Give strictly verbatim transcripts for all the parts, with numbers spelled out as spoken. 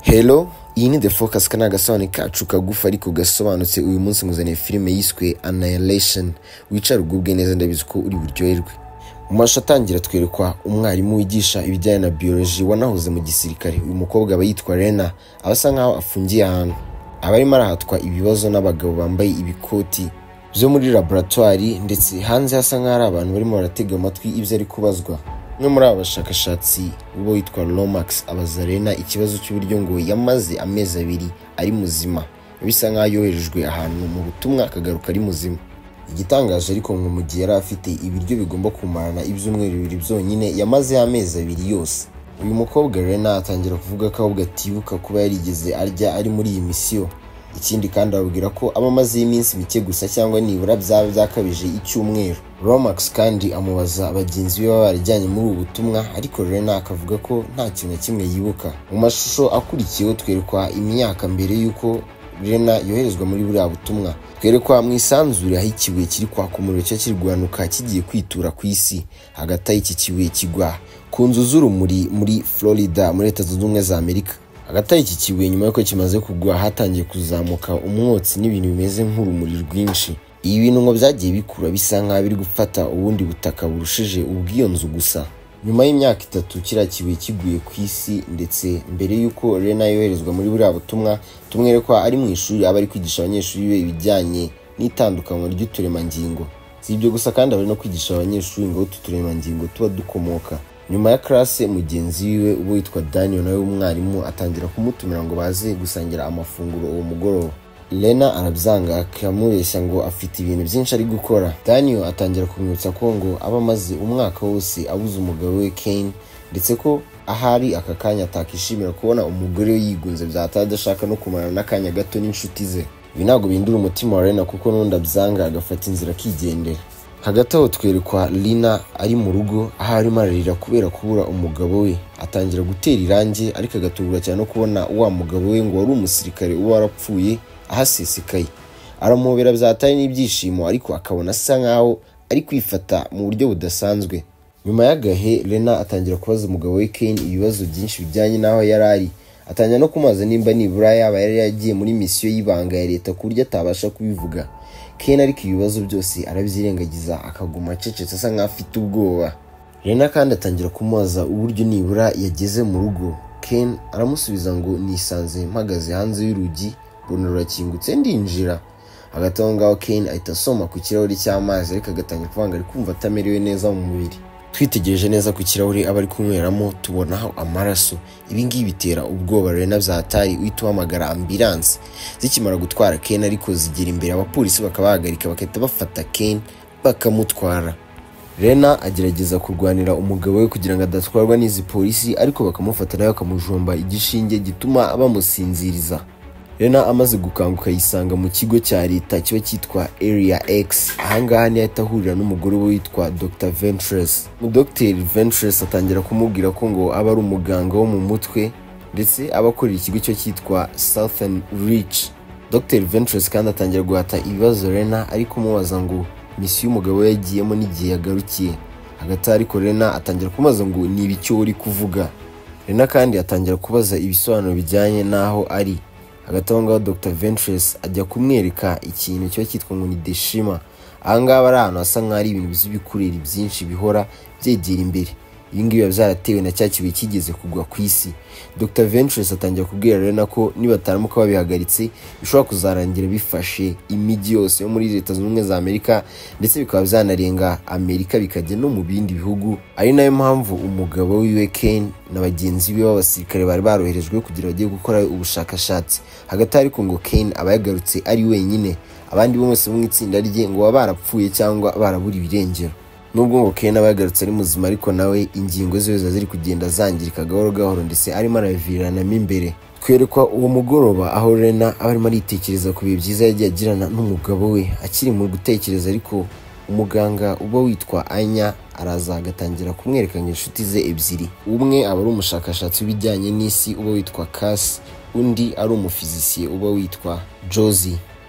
Hello, iyi ni The Focus kana gasobanuro kacu kagufa ariko gasobanutse. Uyu munsi nguzaniye filime yiswe Annihilation. Wicara ugubwe neza ndabizi ko uri buryoherwe. Mu mashusho atangira twerekwa umwarimu wigisha ibijyanye na biology wanahoze mu gisirikare. Uyu mukobwa aba yitwa Lena, abasa nkaho afungiye ahantu. Abarimo arahatwa ibibazo n'abagabo bambaye ibikoti byo muri laboratoire, ndetse hanze hasa nkaho ari abantu barimo baratega amatwi ibyo ari kubazwa. Umwe muri aba bashakashatsi ubo witwa Lomax abaza Lena ikibazo cy'uburyo ngo yamaze amezi abiri ari muzima, bisa nkaho yoherejwe ahantu mu butumwa akagaruka ari muzima. Igitangaje ariko ngo mu gihe yari afite ibiryo bigomba kumarana ibyumweru bibiri byonyine, yamaze amezi abiri yose. Uyu mukobwa Lena atangira kuvuga ko ahubwo atibuka kuba yarigeze arya ari muri iyi misiyo. Ikindi kandi ababwira ko abamaze iminsi mike gusa cyangwa nibura byaba byakabije icyumweru. Lomax kandi amubaza abagenzi be barajyanye muri ubu butumwa, ariko Lena akavuga ko nta kintu na kimwe yibuka. Mu mashusho akurikiyeho twerekwa imyaka mbere y'uko Lena yoherezwa muri buriya butumwa. Twerekwa mu isanzure aho ikibuye kiri kwaka umuriro cyo kirwanuka kigiye kwitura ku isi. Hagati y'iki kibuye kigwa ku nzu z'urumuri muri Florida muri Leta Zunze Ubumwe za Amerika. Hagati y'iki kibuye nyuma y'uko kimaze kugwa hatangiye kuzamuka umwotsi n'ibintu bimeze nk'urumuri rwinshi. Ibi bintu ngo byagiye bikura bisa nkaho biri gufata ubundi butaka burushije ubw'iyo nzu gusa. Nyuma y'imyaka itatu kiriya kibuye kiguye ku isi, ndetse mbere y'uko Lena yoherezwa muri buriya butumwa, tumwerekwa ari mu ishuri aba ari kwigisha abanyeshuri be ibijyanye n'itandukanywa ry'uturemangingo. Si ibyo gusa kandi aba ari no kwigisha abanyeshuri ngo utu turemangingo tuba dukomoka. Nyuma ya classe mugenzi wiwe ubo witwa Daniel nawe umwarimu atangira kumutumira ngo baze gusangira amafunguro uwo mugoroba. Lena arabyanga akamubeshya ngo afite ibintu byinshi ari gukora. Daniel atangira kumwibutsa ko ngo aba amaze umwaka wose abuze umugabo we Kane, ndetse ko ahari aka kanya atakishimira kubona umugore we yigunze byatadashaka no kumarana n'akanya gato n'inshuti ze. Ibi ntabwo bindura umutima wa Lena kuko n'undi abyanga agafata inzira akigendera. Hagati aho twerekwa Lena ari mu rugo aho arimo ararira kubera kubura umugabo we. Atangira gutera irangi ariko agatungurwa cyane no kubona wa mugabo we ngo wari umusirikare uba warapfuye ahasesekaye. Aramuhobera byatari n'ibyishimo, ariko akabona asa nkaho ari kwifata mu buryo budasanzwe. Nyuma y'agahe Lena atangira kubaza umugabo we Kane ibibazo byinshi bijyanye n'aho yari ari. Atangira no kumubaza nimba nibura yaba yari yagiye muri misiyo y'ibanga ya leta ku buryo atabasha kubivuga. Kane ariko ibibazo byose arabyirengagiza akaguma acecetse asa nkaho afite ubwoba. Lena kandi atangira kumubaza uburyo nibura yageze mu rugo. Kane aramusubiza ngo nisanze mpagaze hanze y'urugi runo rurakingutse ndinjira. Hagati aho ngaho Kane ahita asoma ku kirahuri cy'amazi, ariko agatangira kuvanga ari kumva atamerewe neza mu mubiri. Twitegereje neza ku kirahuri aba ari kunyweramo tubonaho amaraso. Ibi ngibi bitera ubwoba Lena byatari, uhita uhamagara ambulance. Zikimara gutwara Kane ariko zigera imbere, abapolisi bakabahagarika bakahita bafata Kane bakamutwara. Lena agerageza kurwanira umugabo we kugira ngo adatwarwa n'izi polisi, ariko bakamufata nawe bakamujomba igishinge gituma bamusinziriza. Lena amaze gukanguka yisanga mu kigo cya leta kiba cyitwa Area X. Ahangaha ni ahita ahurira n'umugore we witwa Doctor Ventress. Mu Doctor Ventress atangira kumubwira ko ngo aba ari umuganga wo mu mutwe, ndetse abakorera ikigo cyo cyitwa Southern Reach. Doctor Ventress kandi atangira guhata ibibazo Lena, ari kumubaza ngo misiyo umugabo we yagiyemo n'igihe yagarukiye. Hagati ariko Lena atangira kumubaza ngo ni ibicyo uri kuvuga. Lena kandi atangira kubaza ibisobanuro bijyanye n'aho ari. Hagati aho ngaho Doctor Ventress ajya kumwereka ikintu cyo cyitwa ngo ni Deshima. Ahangaha ari ahantu hasa nk'ari ibintu by'ibikureri byinshi bihora byegera imbere. Ibi ngibi biba byaratewe na cya kibuye kigeze kugwa ku isi. Doctor Ventress atangira kubwira Lena ko nibataramuka babihagaritse bishobora kuzarangira bifashe imijyi yose yo muri Leta Zunze Ubumwe za Amerika, ndetse bikaba byanarenga Amerika bikajya no mu bindi bihugu. Ari nayo mpamvu umugabo wiwe Kane na bagenzi be b'abasirikare bari baroherejwe kugira bagiye gukora ubushakashatsi. Hagati ariko ngo Kane aba yagarutse ari wenyine, abandi bose mu itsinda rye ngo baba barapfuye cyangwa barabura ibirengero. Nubwo ngo Kane aba yagarutse ari muzima, ariko nawe ingingo ze ziri kugenda zangirika gahoro gahoro, ndetse arimo araviranamo imbere. Twerekwa uwo mugoroba aho Lena aba arimo aritekereza ku bihe byiza yagiye agirana n'umugabo we. Akiri mu gutekereza ariko umuganga uba witwa Anya araza agatangira kumwereka inshuti ze ebyiri. Umwe aba ari umushakashatsi w'ibijyanye n'isi uba witwa Cass, undi ari umufizisiye uba witwa Josie.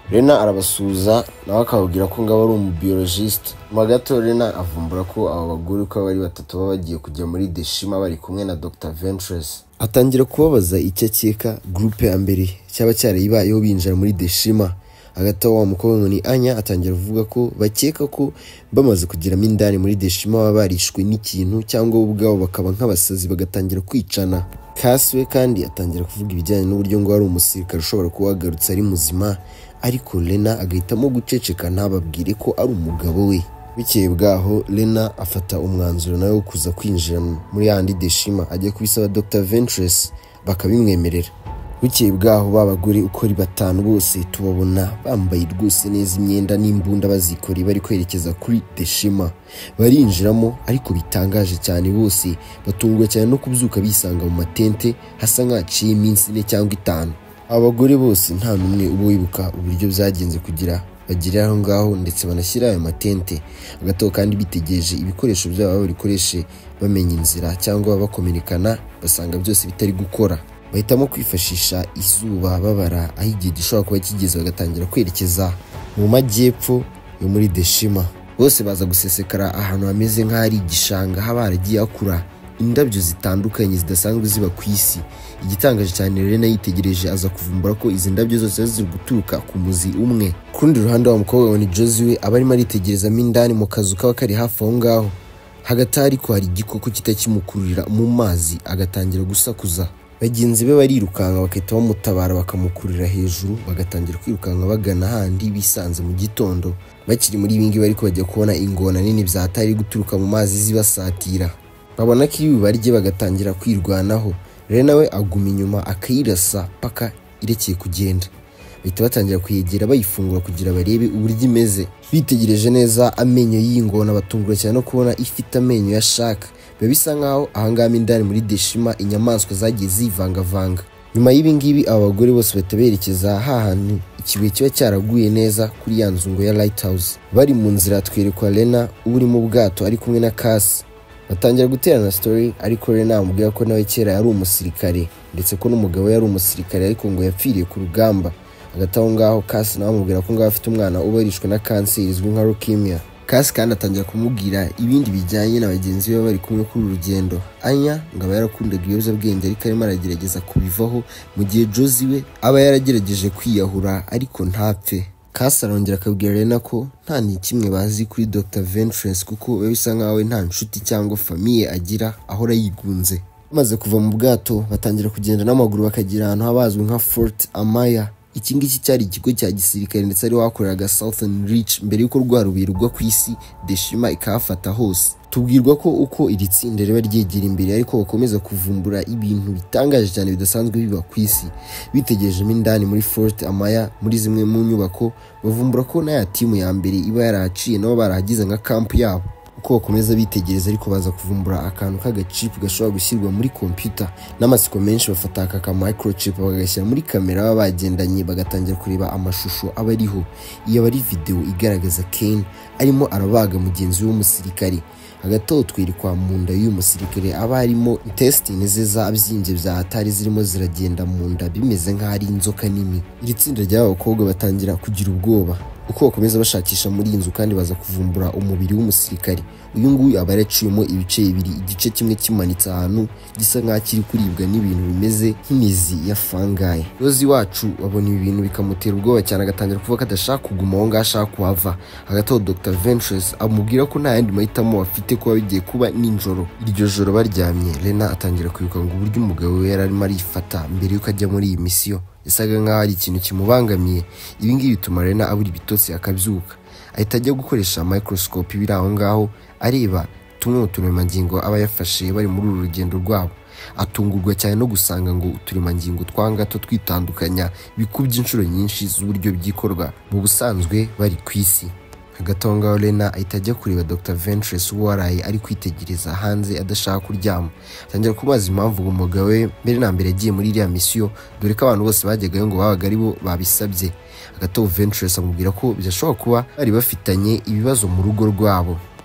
Lena arabasuza nawe akababwira ko ngabo ari umubiologiste. Mu gato Lena avumbura ko aba bagore uko bari batatu baba bagiye kujya muri Deshima bari kumwe na Doctor Ventress. Atangira kubabaza icyo akeka groupe ya mbere cyaba cyarayibayeho binjira muri Deshima. Hagati wa mukobwa ni Anya atangira kuvuga ko bakeka ko bamaze kugiramo indani muri Deshima baba barishwe n'ikintu cyangwa ubwabo bakaba nk'abasazi bagatangira kwicana. Kaswe kandi atangira kuvuga ibijyanye n'uburyo ngo ari umusirikare ushobora kuba wagarutse ari muzima, ariko Lena agahitamo guceceka ntababwire ko ari umugabo we. Bikeye bwaho Lena afata umwanzuro nawe wo kuza kwinjira muri yandi Deshima ajya kubisaba Doctor Ventress bakabimwemerera. Bikeye bwaho babagore uko ari batanu bose tubabona bambaye rwose neza imyenda n'imbunda bazikora bari kwerekeza kuri Deshima. Barinjiramo ariko bitangaje cyane bose batungwa cyane no kubyuka bisanga mu matente hasa nk'aciye iminsi ine cyangwa itanu. Abagore bose nta numwe ubo wibuka uburyo byagenze kugira bagire aho ngaho ndetse banashyira ayo matente. Agato kandi bitegereje ibikoresho byabo babikoreshe bamenya inzira cyangwa bakomerekana basanga byose bitari gukora. Bahitamo kwifashisha izuba babara aho igihe gishobora kuba kigeze bagatangira kwerekeza mu majyepfo yo muri Deshima. Bose baza gusesekara ahantu hameze nk'ari igishanga haba haragiye hakura indabyo zitandukanye zidasanzwe ziba ku isi. Igitangaje cyane Lena yitegereje aza kuvumbura ko izi ndabyo zose ziri guturuka ku muzi umwe. Kurundi ruhande wa mukobwa ni Josie we aba arimo aritegerezamo indani mu kazu kaba kari hafi aho ngaho. Hagati ariko hari igikoko kitakimukururira mu mazi agatangira gusakuza. Bagenzi be barirukanka bakahita bamutabara bakamukurira hejuru bagatangira kwirukanka bagana handi bisanze mu gitondo. Bakiri muri ibingi bariko bajya kubona ingona nini byatari guturuka mu mazi zibasatira. Babona ko ibi barye bagatangira kwirwanaho. Lena we aguma inyuma akayirasa paka irekeye kugenda. Bahita batangira kuyegera bayifungura kugira barebe uburyo imeze. Bitegereje neza amenyo y'ingona batungura cyane no kubona ifite amenyo ya shaka. Biba bisa nkaho ahangama indani muri Deshima inyamaswa zagiye zivangavanga. Nyuma y'ibi ngibi abagore bose bataberekeza hahandi ikibuye kiba cyaraguye neza kuri ya nzungo ya Lighthouse. Bari mu nzira twerekwa Lena uri mu bwato ari kumwe na Cass. Batangira guterana story ariko Lena amubwira ko nawe kera yari umusirikare ndetse ko n'umugabo yari umusirikare ariko ngo yapfiriye ku rugamba. Agataho ngaho Cass nawe amubwira ko ngaho afite umwana ubarishwe na cancer izwi nka leukemia. Cass kandi atangira kumubwira ibindi bijyanye na bagenzi be bari kumwe kuri urugendo. Anya ngaba yarakundaga ibiyobyabwenge ariko arimo aragerageza kubivaho mu gihe Josie we aba yaragerageje kwiyahura ariko ntapfe. Cass arongera akabwira Lena ko nta ni kimwe bazi kuri Doctor Ventress kuko bisa nkaho nta nshuti cyangwa famille agira ahora yigunze. Bamaze kuva mu bwato batangira kugenda n'amaguru bakagira ahantu habazwe nka Fort Amaya. Iki ngiki cyari ikigo cya gisirikare ndetse ari wakoreraga Southern Reach mbere yuko rwarubiye rugwa ku isi Deshima ikahafata hose. Tubwirwa ko uko iri tsinda riba ryegera imbere ariko bakomeza kuvumbura ibintu bitangaje cyane bidasanzwe biba ku isi. Bitegejemo indani muri Fort Amaya muri zimwe mu nyubako bavumbura ko na ya timu ya mbere iba yarahaciye nabo barahagize nka camp yabo. Uko bakomeza bitegereza ariko baza kuvumbura akantu k'agachip gashobora gushyirwa muri computer. N'amasiko menshi bafata aka ka microchip bagashyira muri kamera baba bagendanye bagatangira kureba amashusho aba ariho. Iyo bari video igaragaza Kane arimo arabaga mugenzi w'umusirikare. Hagati aho twerekwa mu nda y'uyu musirikare aba harimo intestine ze zabyimbye bya hatari zirimo ziragenda mu nda bimeze nk'ari inzoka nini. Iri tsinda ry'abakobwa batangira kugira ubwoba uko bakomeza bashakisha muri inzu kandi baza kuvumbura umubiri w'umusirikare. Uyu nguyu aba yaraciyemo ibice bibiri, igice kimwe kimanitse ahantu gisa nk'aho kiri kuribwa n'ibintu bimeze nk'imizi ya fungi. Rozi wacu babona ibi bintu bikamutera ubwoba cyane agatangira kuvuga ko adashaka kuguma aho ngaho ashaka kuhava. Hagati aho Doctor Ventress amubwira ko nta yandi mahitamo bafite kuba bigiye kuba ninjoro. Iryo joro baryamye Lena atangira kwibuka ngo uburyo umugabo we yari arimo arifata mbere yuko ajya muri iyi misiyo. Isaga nk'aho ari ikintu kimubangamiye. Ibi ngibi bituma Lena abura ibitotsi akabyuka. Ahita ajya gukoresha microscope biri aho ngaho areba tumwe mu turemangingo aba yafashe bari muri uru rugendo rwabo. Atungurwa cyane no gusanga ngo uturemangingo twangato twitandukanya bikubye inshuro nyinshi z'uburyo byikorwa mu busanzwe bari ku isi. Hagati aho ngaho Lena ahita ajya kureba Doctor Ventress waraye ari kwitegereza hanze adashaka kuryama. Atangira kubaza impamvu ngo umugabo we mbere na mbere agiye muri iriya misiyo dore ko abantu bose bajyagayo ngo babaga ari bo babisabye. Hagati aho Ventress amubwira ko byashobora kuba bari bafitanye ibibazo mu rugo rwabo.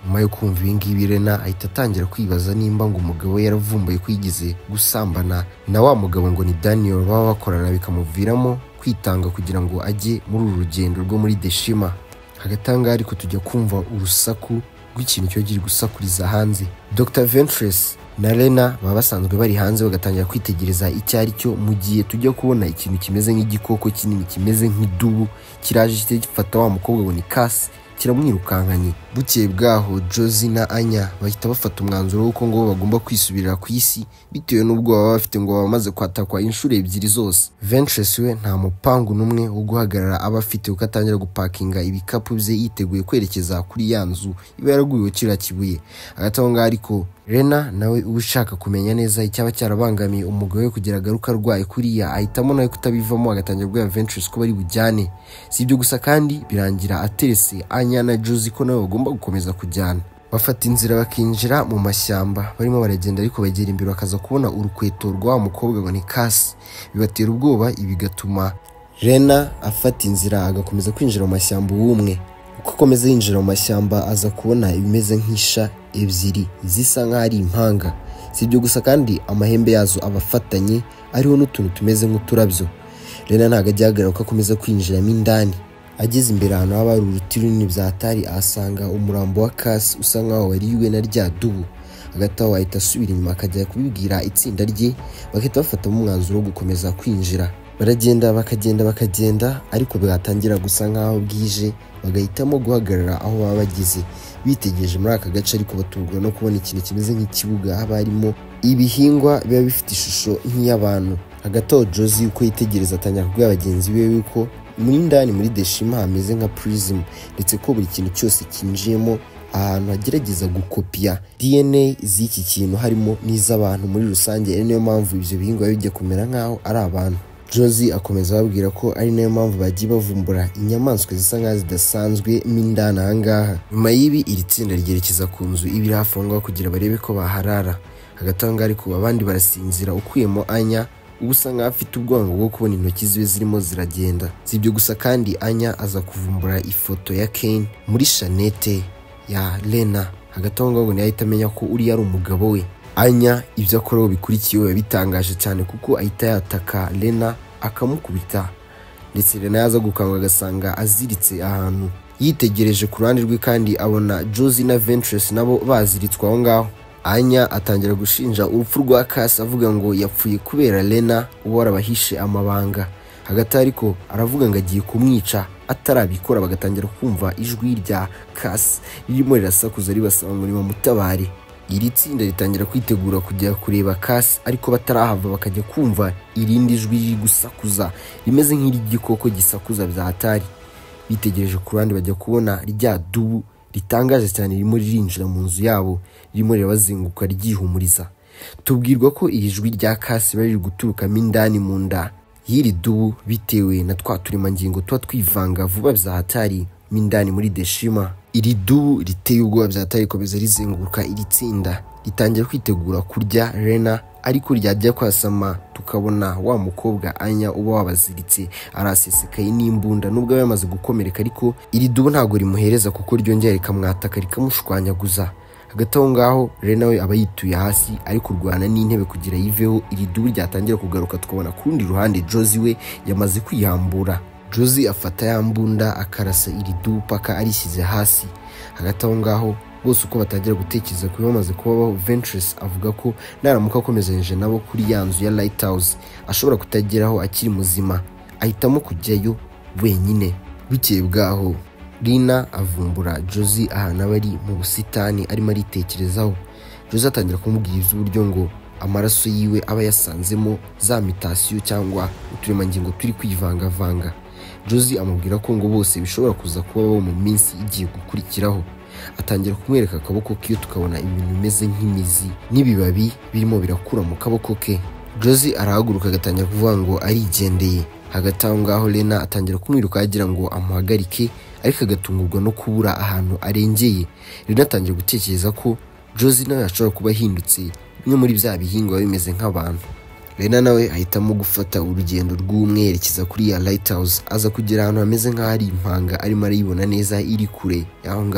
nyuma yo kumva ibi ngibi Lena ahita atangira kwibaza nimba ngo umugabo we yaravumbuye kwigize gusambana na wa mugabo ngo ni Daniel baba bakorana bikamuviramo kwitanga kugira ngo ajye muri uru rugendo rwo muri Deshima. Hagatanga ariko tujya kumva urusaku rw'ikintu cyo giri gusakuriza hanze. Doctor Ventress na Lena baba basanzwe bari hanze bagatangira kwitegereza icyo ari cyo, mu gihe tujya kubona ikintu kimeze nk'igikoko kinini kimeze nk'idubu kiraje gifata wa mukobwa ngo ni Cass kiramwirukankanye. Bukeye bwaho Josie na Anya bahita bafata umwanzuro w'uko ngo bagomba kwisubirira ku isi bitewe n'ubwo baba bafite ngo bamaze kwatakwa inshuro ebyiri zose. Ventress we nta mupangu n'umwe wo guhagarara aba afite uko atangira gupakinga ibikapu bye yiteguye kwerekeza kuri ya nzu iba yaraguyeho kiriya kibuye. Hagati aho ngaho ariko Lena nawe ushaka kumenya neza icyaba cyarabangamiye umugabo we kugira agaruka arwaye kuriya ahitamo nawe kutabivamo agatangira kubwira Ventress ko bari bujyane. Si ibyo gusa kandi birangira aterese Anya na Josie ko nabo bagomba gukomeza kujyana. Bafata inzira bakinjira mu mashyamba barimo baragenda ariko bagera imbere bakaza kubona urukweto rwa mukobwa ngo ni Cass. Bibatera ubwoba ibigatuma Lena afata inzira agakomeza kwinjira mu mashyamba ubumwe. Uko akomeza yinjira mu mashyamba aza kubona ibimeze nk'isha ebyiri zisa nk'aho ari impanga. Si ibyo gusa kandi amahembe yazo abafatanye ariho n'utuntu tumeze nk'uturabyo. Lena ntago ajya ahagarara uko akomeza kwinjiramo indani. Ageze imbere ahantu haba hari uruti runini byatari ahasanga umurambo wa Cass usa nk'aho wariwe na rya dubu. Hagati aho ahita asubira inyuma akajya kubibwira itsinda rye bagahita bafatamo umwanzuro wo gukomeza kwinjira. Baragenda bakagenda bakagenda ariko bwatangira gusa nk'aho bwije bagahitamo guhagarara aho baba bageze bitegereje muri aka gace, ariko batungurwa no kubona ikintu kimeze nk'ikibuga haba harimo ibihingwa biba bifite ishusho nk'iy'abantu. Hagati aho Josie uko yitegereza atangira kubwira bagenzi be yuko muri ndani muri Deshima hameze nka prism ndetse ko buri kintu cyose kinjiyemo ahantu hagerageza gukopiya D N A z'iki kintu harimo n'iz'abantu muri rusange, ari niyo mpamvu ibyo bihingwa bijya kumera nk'aho ari abantu. Josie akomeza ababwira ko ari nayo mpamvu bagiye bavumbura inyamaswa zisa nk'aho zidasanzwe mindana ahangaha. Nyuma y'ibi iri tsinda ryerekeza ku nzu ibiri hafi aho ngaho kugira barebe ko baharara. Hagati aho ngaho ariko abandi barasinzira ukuyemo Anya ubusa nk'aho afite ubwonko bwo kubona intoki ziwe zirimo ziragenda. Si ibyo gusa kandi Anya aza kuvumbura ifoto ya Kane muri shanete ya Lena. Hagati aho ngaho ntiyahita amenya ko uri ari umugabo we. Anya ibyo akora bikurikiye bitangaje cyane kuko ahita yataka Lena akamukubita, ndetse Lena yaza gukanga agasanga aziritse ahantu. Yitegereje ku ruhande rwe kandi abona Josie na Ventress nabo baziritswe aho ngaho. Anya atangira gushinja urupfu rwa Cass avuga ngo yapfuye kubera Lena uba warabahishe amabanga. Hagati ariko aravuga ngo agiye kumwica atarabikora, bagatangira kumva ijwi rya Cass ririmo rirasakuza ribasaba ngo nibamutabare. Iri tsinda ritangira kwitegura kujya kureba Cass, ariko batarahava bakajya kumva irindi jwi riri gusakuza rimeze nk'irigikoko gisakuza byatari. Bitegereje ku ruhande bajya kubona rya dubu ritangaje cyane ririmo ririnjira mu nzu yabo ririmo rirabazenguka ryihumuriza. Tubwirwa ko iri jwi rya Cass bari guturukamo indani mu nda y'iri dubu bitewe na twa turemangingo tuba twivanga vuba byahatari mindani muri Deshima. Iri dubu riteye ubwoba byatari komeza rizenguruka iri tsinda ritangira kwitegura kurya Lena, ariko ryajya kwasama tukabona wa mukobwa Anya uba wabaziritse arasesekaye n'imbunda nubwo yamaze gukomereka, ariko iri dubu ntago rimuhereza kuko ryongera rikamwataka rikamushwanyaguza. Hagati aho ngaho Lena we aba yituye hasi ari kurwana n'intebe kugira yiveho. Iri dubu ryatangira kugaruka tukabona ku rundi ruhande Josie we yamaze kwihambura. Josie afata ya mbunda akarasa iri dubu paka arishyize hasi. Hagati aho ngaho bose uko batangira gutekereza ku bamaze kubaho, Ventress avuga ko naramuka akomezanyije nabo kuri ya nzu ya Lighthouse ashobora kutageraho akiri muzima, ahitamo kujyayo wenyine. Bukeye bwaho Lena avumbura Josie ahantu abari mu busitani arimo aritekerezaho. Josie atangira kumubwira iby'uburyo ngo amaraso yiwe aba yasanzemo za mitasiyo cyangwa uturemangingo turi kwivangavanga. Josie amubwira ko ngo bose bishobora kuza kubaho mu minsi igiye gukurikiraho. Atangira kumwereka akaboko ke tukabona ibintu bimeze nk'imizi n'ibibabi birimo birakura mu kaboko ke. Josie arahaguruka agatangira kuvuga ngo arigendeye. Hagati aho ngaho Lena atangira kumwiruka agira ngo amuhagarike, ariko agatungurwa no kubura ahantu arengeye. Lena atangira gutekereza ko Josie nawe ashobora kuba ahindutse bimwe muri bya bihingwa bimeze nk'abantu. Lena nawe ahitamo gufata urugendo rw'umwerekeza kuri ya Lighthouse, aza kugera ahantu hameze nk'aho ari impanga arimo arayibona neza iri kure yaho ngaho.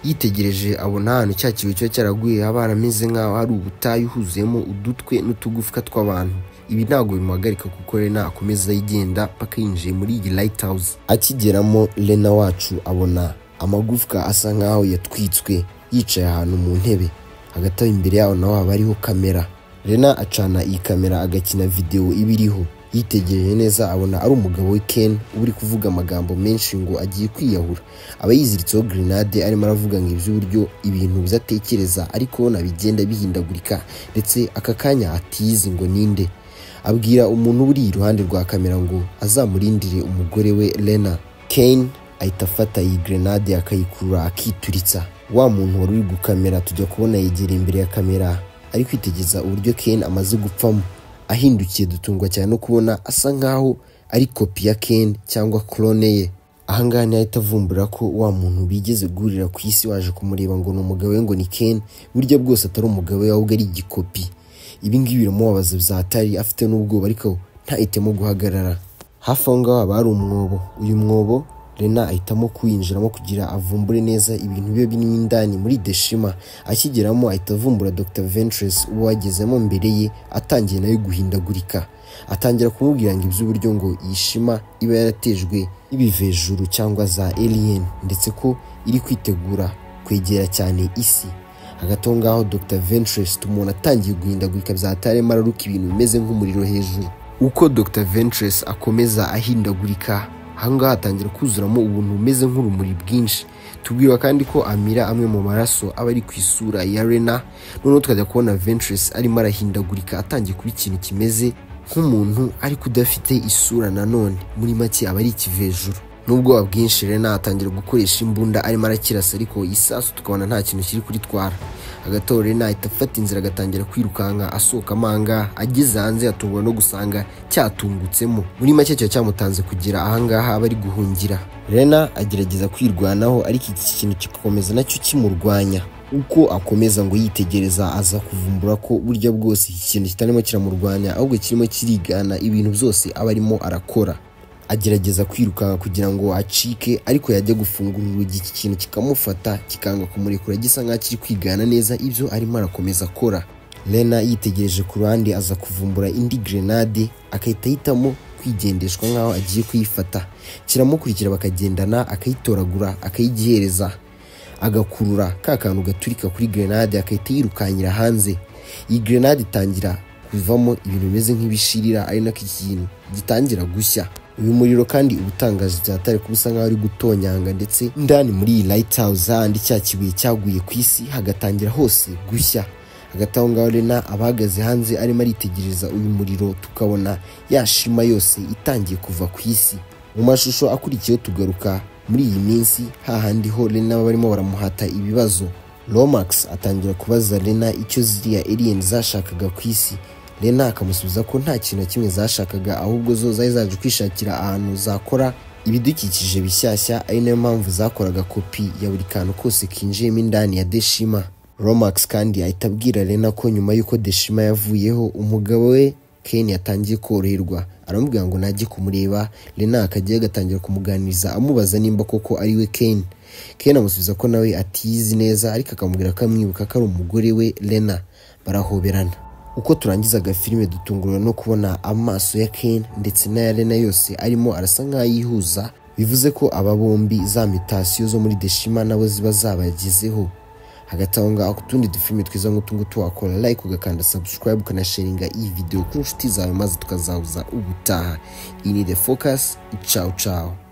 yitegereje abona ahantu cya kibuye cyo cyaraguye haba harameze nk'aho hari ubutayu huzuyemo udutwe n'utugufwa tw'abantu. Ibi ntabwo bimuhagarika kuko Lena akomeza yigenda paka yinjiye muri iyi lighthouse. Akigeramo Lena wacu abona amagufwa asa nk'aho yatwitswe yicaye ahantu mu ntebe, hagati aho imbere yaho naho haba hariho kamera. Lena acana iyi kamera agakina video ibiriho, yitegereje neza abona ari umugabo we Ken uri kuvuga amagambo menshi ngo agiye kwiyahura. Aba yiziritseho grenade arimo aravuga ngo iby'uburyo ibintu bizatekereza ariko nabigenda bihindagurika ndetse aka kanya atizi ngo ninde. Abwira umuntu uri iruhande rwa kamera ngo azamurindire umugore we Lena. Ken ahita afata iyi grenade akayikurura akituritsa. Wa muntu wari uri gukamera tujya kubona yegereye imbere ya kamera ari kwitegeza uburyo Ken amaze gupfamo. Ahindukiye dutungwa cyane no kubona asa nkaho ari kopi ya Ken cyangwa clone ye. Ahangaha ni ahita avumbura ko wa muntu bigeze guhurira ku isi waje kumureba ngo ni umugabo we ngo ni Ken, buryo bwose atari umugabo we ahubwo ari igikopi. Ibi ngibi biramubabaza bizatari afite n'ubwoba ariko ntahitemo guhagarara. Hafi aho ngaho haba hari umwobo. Uyu mwobo Lena ahitamo kuwinjiramo kugira avumbure neza ibintu bibe birimo indani muri Deshima. Akigeramo ahita avumbura Doctor Ventress uwo wagezemo mbere ye atangiye nayo guhindagurika. Atangira kumubwira ngo iby'uburyo ngo yishima iba yaratejwe ibivejuru cyangwa za alien ndetse ko iri kwitegura kwegera cyane isi. Hagati aho ngaho Doctor Ventress tumubona atangiye guhindagurika byatarema araruka ibintu bimeze nk'umuriro hejuru. Uko Doctor Ventress akomeza ahindagurika, ahangaha hatangira kuzuramo ubuntu bumeze nk'urumuri bwinshi. Tubwirwa kandi ko amira amwe mu maraso aba ari ku isura ya Lena. Noneho tukajya kubona Ventress arimo arahindagurika atangiye kuba ikintu kimeze nk'umuntu ariko udafite isura. Nanone muri make aba ari ikivejuru. Nubwo bwinshi Lena atangira gukoresha imbunda arimo arakirasa ariko isasu tukabona nta kintu kiri kuritwara. Hagati aho Lena ahita afata inzira agatangira kwirukanka asohoka amanga. Ageze hanze atungwa no gusanga cyatungutsemo. Muri make cyo cyamutanze kugira ahangaha aba ari guhungira. Lena agerageza kwirwanaho ariko iki kintu kikomeza nacyo kimurwanya. Uko akomeza ngo yitegereza aza kuvumbura ko burya bwose iki kintu kitarimo kiramurwanya ahubwo kirimo kirigana ibintu byose aba arimo arakora. Agerageza kwirukanka kugira ngo acike ariko yajya gufungura urugi iki kintu kikamufata kikanga kumurekura gisa nk'aho kiri kwigana neza ibyo arimo arakomeza akora. Lena yitegereje ku ruhande aza kuvumbura indi grenade akahita ahitamo kwigendeshwa nk'aho agiye kuyifata. Kiramukurikira bakagendana akayitoragura akayigihereza agakurura ka kantu gaturika kuri grenade akahita yirukanyira hanze. Iyi grenade itangira kuvamo ibintu bimeze nk'ibishirira ari nako ikintu gitangira gushya. Uyu muriro kandi ubutangaje cyatari kubusa nk'aho ari gutonyanga ndetse ndani muri iyi lighthouse handi cya kibuye cyaguye ku isi hagatangira hose gushya. Hagati aho ngaho Lena abahagaze hanze arimo aritegereza uyu muriro tukabona yashima yose itangiye kuva ku isi. Mu mashusho akurikiyeho tugaruka muri iyi minsi hahandi ho Lena barimo baramuhata ibibazo. Lomax atangira kubaza Lena icyo ziriya alien zashakaga ku isi. Lena akamusubiza ko nta kintu kimwe zashakaga ahubwo zo zari zaje kwishakira ahantu zakora ibidukikije bishyashya, ari nayo mpamvu zakoraga kopi ya buri kantu kose kinjiyemo indani ya Deshima. Lomax kandi ahita abwira Lena ko nyuma y'uko Deshima yavuyeho umugabo we Ken yatangiye koroherwa. Aramubwira ngo najye kumureba. Lena akajya agatangira kumuganiriza amubaza nimba koko ari we Ken. Ken amusubiza ko nawe atizi neza ariko akamubwira ko amwibuka ko ari umugore we Lena. Barahoberana. Uko turangizaga filime dutungurwa no kubona amaso ya Ken ndetse na Lena yose arimo arasa nk'ayihuza. Bivuze ko aba bombi za mutation zo muri Deshima nabo ziba zabagezeho. Hagati aho ngaho kutundi dufilime twiza nk'utungutu wakora like ugakanda subscribe ukanasharinga iyi video ku nshuti zawe maze tukazahuza ubutaha. Iyi ni The Focus. Ciao ciao.